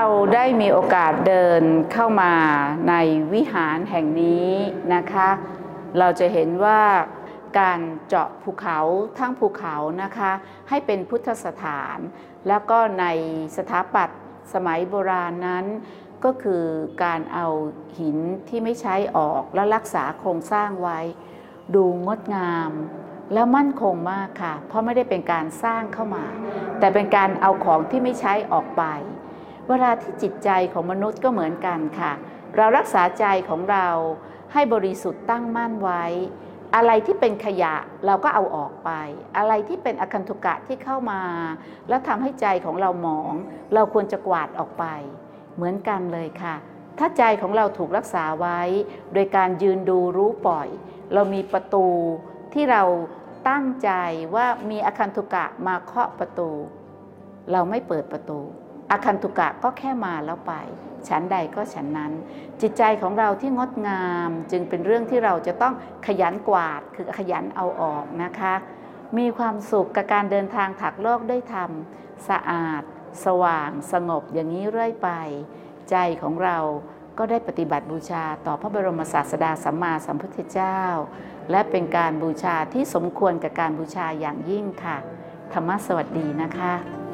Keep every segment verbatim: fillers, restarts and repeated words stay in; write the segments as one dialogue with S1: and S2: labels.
S1: ได้มีโอกาสเดินเข้ามาในวิหารแห่งนี้นะคะเราจะเห็นว่าการเจาะภูเขาทั้งภูเขานะคะให้เป็นพุทธสถานแล้วก็ในสถาปัตย์สมัยโบราณนั้นก็คือการเอาหินที่ไม่ใช้ออกแล้วรักษาโครงสร้างไว้ดูงดงามแล้วมั่นคงมากค่ะเพราะไม่ได้เป็นการสร้างเข้ามาแต่เป็นการเอาของที่ไม่ใช้ออกไปเวลาที่จิตใจของมนุษย์ก็เหมือนกันค่ะเรารักษาใจของเราให้บริสุทธิ์ตั้งมั่นไว้อะไรที่เป็นขยะเราก็เอาออกไปอะไรที่เป็นอคันตุกะที่เข้ามาแล้วทำให้ใจของเราหมองเราควรจะกวาดออกไปเหมือนกันเลยค่ะถ้าใจของเราถูกรักษาไว้โดยการยืนดูรู้ปล่อยเรามีประตูที่เราตั้งใจว่ามีอคันตุกะมาเคาะประตูเราไม่เปิดประตูอคันตุกะก็แค่มาแล้วไปฉันใดก็ฉันนั้นจิตใจของเราที่งดงามจึงเป็นเรื่องที่เราจะต้องขยันกวาดคือขยันเอาออกนะคะมีความสุขกับการเดินทางถักโลกได้ทำสะอาดสว่างสงบอย่างนี้เรื่อยไปใจของเราก็ได้ปฏิบัติบูชาต่อพระบรมศาสดาสัมมาสัมพุทธเจ้าและเป็นการบูชาที่สมควรกับการบูชาอย่างยิ่งค่ะธรรมะสวัสดีนะคะ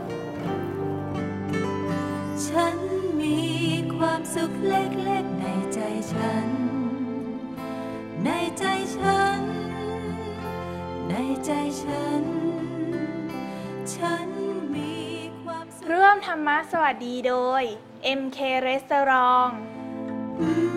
S2: ฉันมีความสุขเล็กๆในใจฉันในใจฉันในใจฉันฉันมีความสุข
S3: ร่วมธรรมะสวัสดีโดย เอ็ม เค Restaurant